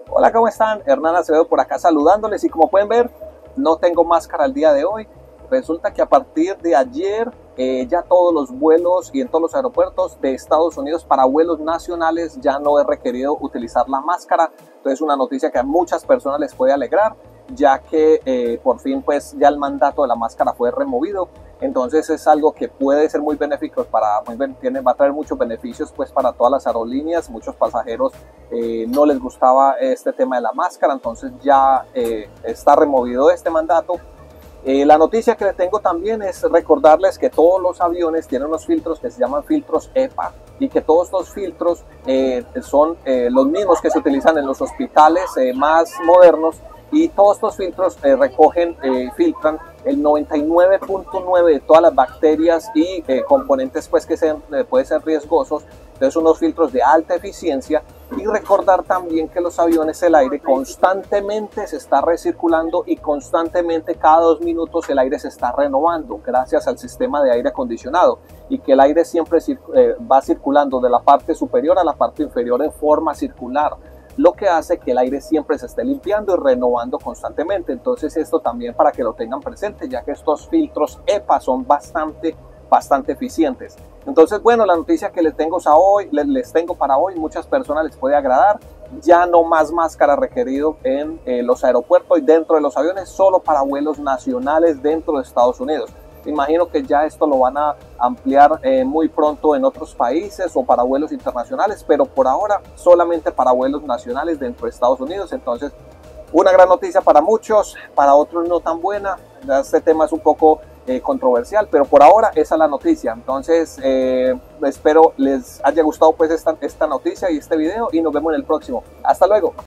Hola, ¿cómo están? Hernán Acevedo por acá saludándoles y como pueden ver, no tengo máscara el día de hoy. Resulta que a partir de ayer ya todos los vuelos y en todos los aeropuertos de Estados Unidos para vuelos nacionales ya no es requerido utilizar la máscara. Entonces una noticia que a muchas personas les puede alegrar, ya que por fin pues ya el mandato de la máscara fue removido. Entonces es algo que puede ser muy benéfico va a traer muchos beneficios pues para todas las aerolíneas. Muchos pasajeros no les gustaba este tema de la máscara, entonces ya está removido este mandato. La noticia que les tengo también es recordarles que todos los aviones tienen unos filtros que se llaman filtros EPA y que todos estos filtros son los mismos que se utilizan en los hospitales más modernos, y todos estos filtros filtran el 99.9 de todas las bacterias y componentes pues, que pueden ser riesgosos. Entonces unos filtros de alta eficiencia. Y recordar también que los aviones, el aire constantemente se está recirculando y constantemente cada 2 minutos el aire se está renovando gracias al sistema de aire acondicionado, y que el aire siempre va circulando de la parte superior a la parte inferior en forma circular, lo que hace que el aire siempre se esté limpiando y renovando constantemente. Entonces esto también para que lo tengan presente, ya que estos filtros EPA son bastante eficientes. Entonces, bueno, la noticia que les tengo para hoy, muchas personas les puede agradar. Ya no más máscara requerido en los aeropuertos y dentro de los aviones, solo para vuelos nacionales dentro de Estados Unidos. Me imagino que ya esto lo van a ampliar muy pronto en otros países o para vuelos internacionales, pero por ahora solamente para vuelos nacionales dentro de Estados Unidos. Entonces, una gran noticia para muchos, para otros no tan buena. Este tema es un poco controversial, pero por ahora esa es la noticia. Entonces espero les haya gustado pues esta noticia y este video, y nos vemos en el próximo. Hasta luego.